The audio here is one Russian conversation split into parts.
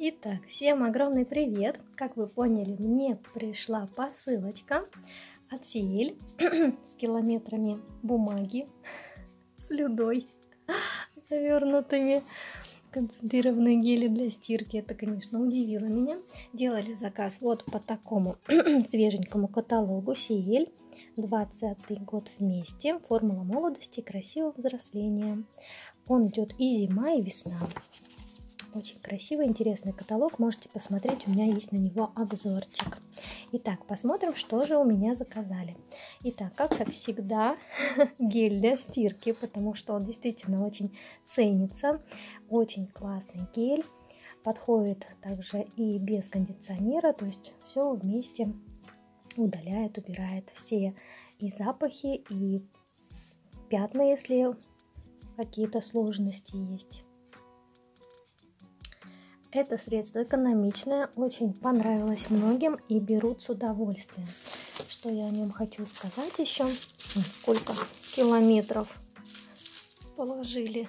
Итак, всем огромный привет! Как вы поняли, мне пришла посылочка от Ciel с километрами бумаги, с людой, завернутыми, концентрированные гели для стирки. Это, конечно, удивило меня. Делали заказ вот по такому свеженькому каталогу Ciel. 20-й год вместе. Формула молодости и красивого взросления. Он идет и зима, и весна. Очень красивый, интересный каталог. Можете посмотреть, у меня есть на него обзорчик. Итак, посмотрим, что же у меня заказали. Итак, как всегда, гель для стирки, потому что он действительно очень ценится. Очень классный гель. Подходит также и без кондиционера, то есть все вместе удаляет, убирает все и запахи, и пятна, если какие-то сложности есть. Это средство экономичное, очень понравилось многим и берут с удовольствием. Что я о нем хочу сказать еще? Сколько километров положили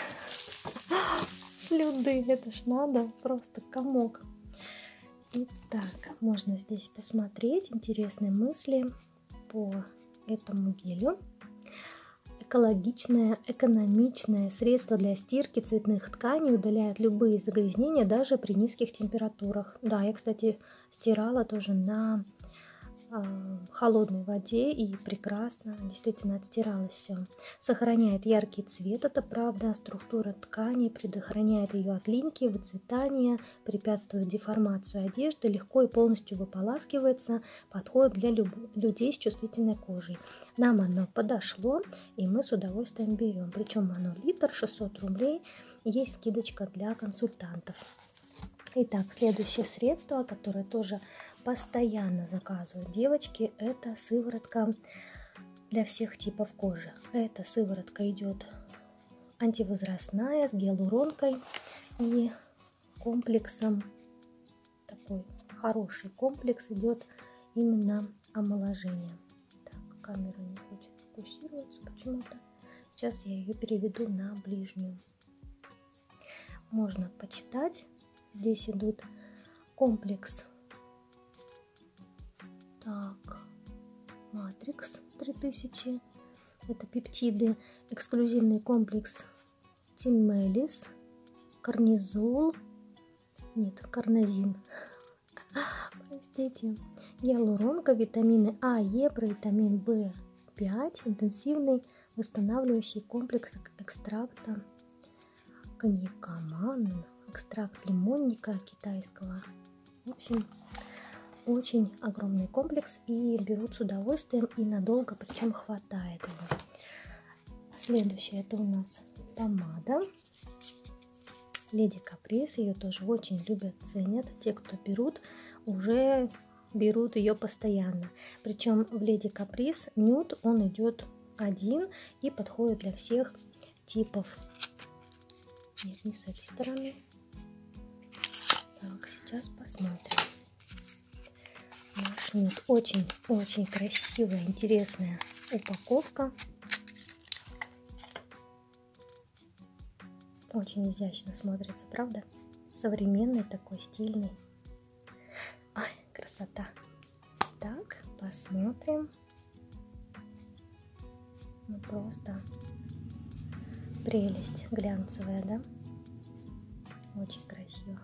слюды, это ж надо, просто комок. Итак, можно здесь посмотреть интересные мысли по этому гелю. Экологичное, экономичное средство для стирки цветных тканей, удаляет любые загрязнения даже при низких температурах. Да, я, кстати, стирала тоже на холодной воде и прекрасно, действительно отстиралось все. Сохраняет яркий цвет, это правда, структура ткани, предохраняет ее от линьки, выцветания, препятствует деформации одежды, легко и полностью выполаскивается, подходит для людей с чувствительной кожей. Нам оно подошло, и мы с удовольствием берем. Причем оно литр, 600 рублей, есть скидочка для консультантов. Итак, следующее средство, которое тоже постоянно заказывают девочки, это сыворотка для всех типов кожи. Эта сыворотка идет антивозрастная, с гиалуронкой и комплексом. Такой хороший комплекс идет именно омоложение. Так, камера не хочет фокусироваться почему-то. Сейчас я ее переведу на ближнюю. Можно почитать. Здесь идут комплекс. Так, Матрикс 3000. Это пептиды. Эксклюзивный комплекс Тимелис. Корнизол. Нет, карнозин. Простите. Гиалуронка, витамины А, Е, провитамин В5. Интенсивный восстанавливающий комплекс экстракта коньякоман. Экстракт лимонника китайского. В общем, очень огромный комплекс и берут с удовольствием и надолго, причем хватает его. Следующее это у нас помада Леди Каприз. Ее тоже очень любят, ценят. Те, кто берут, уже берут ее постоянно. Причем в Леди Каприз нюд, он идет один и подходит для всех типов. Нет, не с этой стороны. Так, сейчас посмотрим. Наш нюд. Очень красивая, интересная упаковка. Очень изящно смотрится, правда? Современный такой, стильный. Ай, красота. Так, посмотрим. Ну, просто прелесть глянцевая, да? Очень красиво.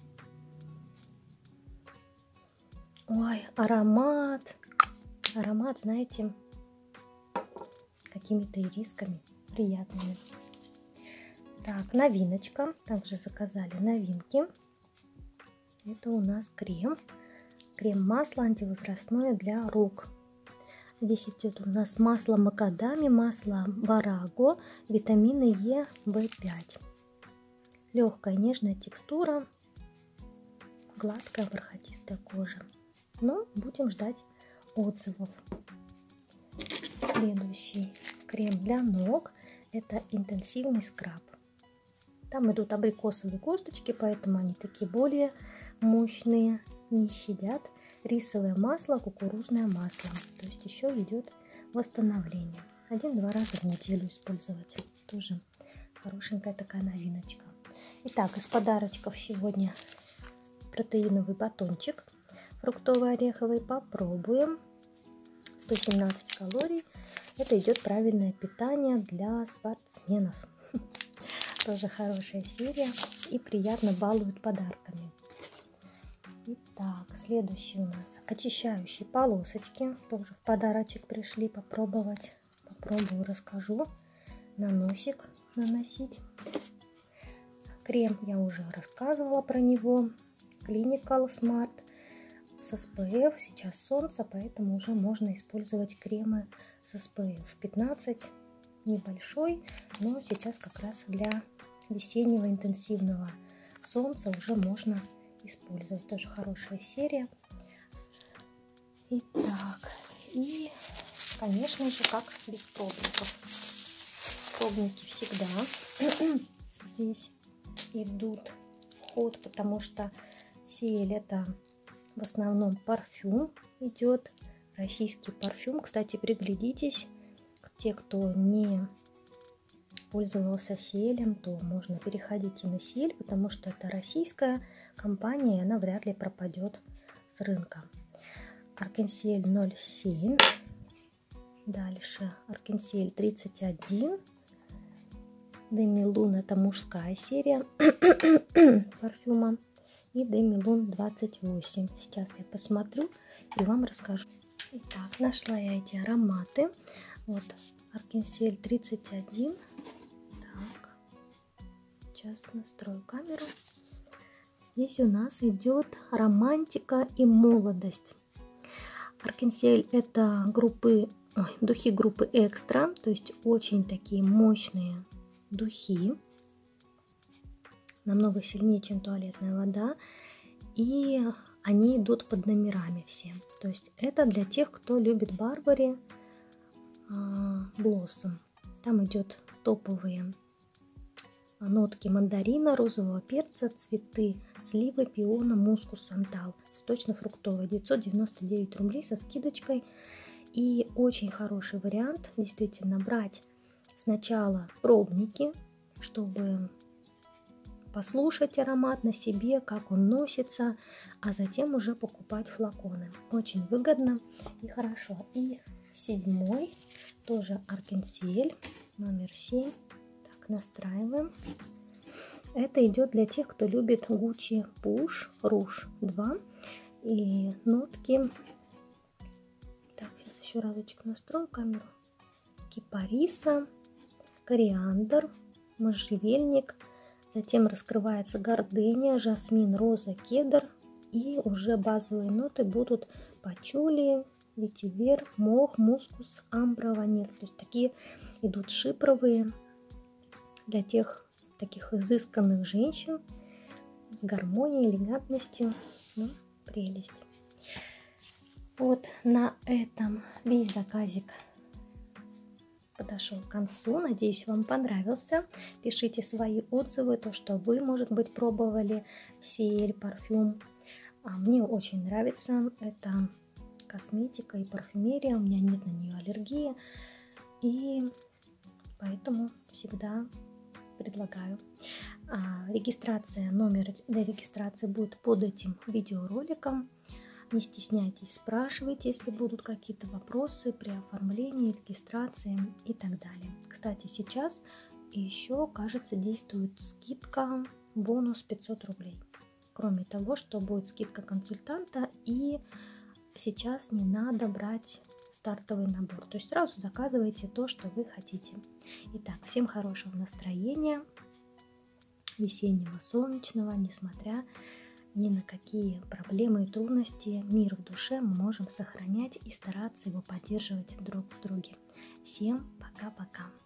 Ой, аромат. Аромат, знаете, какими-то ирисками приятными. Так, новиночка. Также заказали новинки. Это у нас крем. Крем-масло антивозрастное для рук. Здесь идет у нас масло макадами, масло бараго, витамины Е, В5. Легкая нежная текстура, гладкая бархатистая кожа. Но будем ждать отзывов. Следующий крем для ног — это интенсивный скраб. Там идут абрикосовые косточки, поэтому они такие более мощные, не щадят. Рисовое масло, кукурузное масло. То есть еще идет восстановление. 1-2 раза в неделю использовать. Тоже хорошенькая такая новиночка. Итак, из подарочков сегодня протеиновый батончик фруктово-ореховый. Попробуем. 117 калорий. Это идет правильное питание для спортсменов. Тоже хорошая серия и приятно балует подарками. Итак, следующий у нас очищающие полосочки. Тоже в подарочек пришли попробовать. Попробую, расскажу. На носик наносить. Крем я уже рассказывала про него. Clinical Smart с SPF. Сейчас солнце, поэтому уже можно использовать кремы с SPF 15. Небольшой, но сейчас как раз для весеннего интенсивного солнца уже можно использовать. Тоже хорошая серия. Итак, и, конечно же, как без пробников. Пробники всегда здесь идут в ход, потому что Сиэль это в основном парфюм идет. Российский парфюм. Кстати, приглядитесь. Те, кто не пользовался Сиэлем, то можно переходить и на Сиэль, потому что это российская компания, и она вряд ли пропадет с рынка. Аркенсиэль 0,7. Дальше Аркенсиэль 31. Демилун это мужская серия парфюма. И Демилун 28. Сейчас я посмотрю и вам расскажу. Итак, нашла я эти ароматы. Вот Аркенсиэль 31. Так, сейчас настрою камеру. Здесь у нас идет романтика и молодость. Аркенсиэль это духи группы Экстра, то есть очень такие мощные духи. Намного сильнее, чем туалетная вода. И они идут под номерами все. То есть это для тех, кто любит Барбари Блоссом. Там идет топовые нотки мандарина, розового перца, цветы сливы, пиона, мускус, сантал. Цветочно-фруктовый. 999 рублей со скидочкой. И очень хороший вариант действительно брать сначала пробники, чтобы послушать аромат на себе, как он носится, а затем уже покупать флаконы. Очень выгодно и хорошо. И 7-й тоже Аркенсиэль номер 7. Так, настраиваем. Это идет для тех, кто любит Gucci Push Rouge 2 и нотки. Так, сейчас еще разочек настрою камеру. Кипариса, кориандр, можжевельник. Затем раскрывается гордыня, жасмин, роза, кедр. И уже базовые ноты будут пачули, ветивер, мох, мускус, амбра, ваниль. То есть такие идут шипровые для тех таких изысканных женщин с гармонией, элегантностью. Ну, прелесть. Вот на этом весь заказик подошел к концу. Надеюсь, вам понравился. Пишите свои отзывы, то, что вы, может быть, пробовали Сиэль парфюм. Мне очень нравится эта косметика и парфюмерия. У меня нет на нее аллергии. И поэтому всегда предлагаю. Номер для регистрации будет под этим видеороликом. Не стесняйтесь, спрашивайте, если будут какие-то вопросы при оформлении, регистрации и так далее. Кстати, сейчас еще, кажется, действует скидка, бонус 500 рублей. Кроме того, что будет скидка консультанта, и сейчас не надо брать стартовый набор. То есть сразу заказывайте то, что вы хотите. Итак, всем хорошего настроения, весеннего, солнечного, несмотря ни на какие проблемы и трудности, мир в душе мы можем сохранять и стараться его поддерживать друг в друге. Всем пока-пока!